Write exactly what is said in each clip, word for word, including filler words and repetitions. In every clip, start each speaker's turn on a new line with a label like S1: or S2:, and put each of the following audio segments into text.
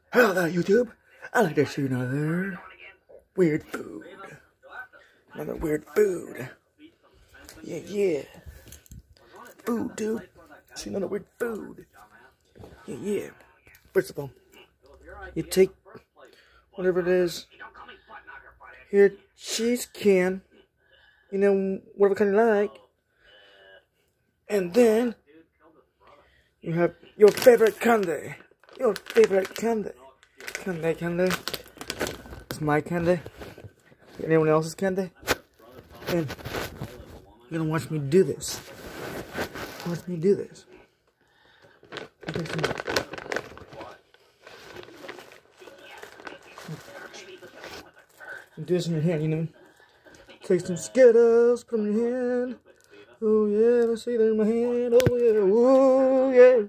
S1: Hello there, YouTube. I like to show you another weird food. Another weird food. Yeah, yeah. Food, dude. See another weird food. Yeah, yeah. First of all, you take whatever it is, your cheese can, you know, whatever kind you like, and then you have your favorite candy. Your favorite candy. Candy, candy. It's my candy. Anyone else's candy? And you're gonna watch me do this. Watch me do this. Do this in your hand, you know. Take some Skittles, put them in your hand. Oh yeah, let's see, they're in my hand. Oh yeah, oh yeah.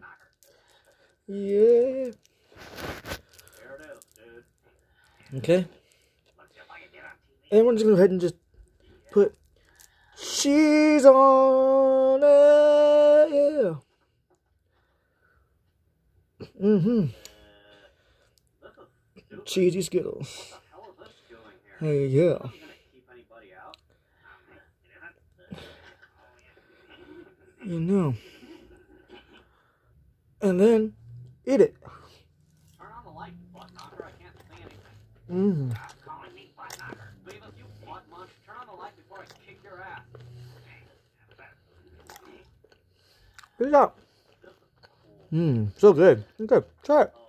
S1: Yeah. Okay. And we're just gonna go ahead and just put cheese on it. Yeah. Mm-hmm. Cheesy Skittles. Hey, yeah. You know. And then eat it. Mmm. Good job. Mmm, so good. Okay, try it.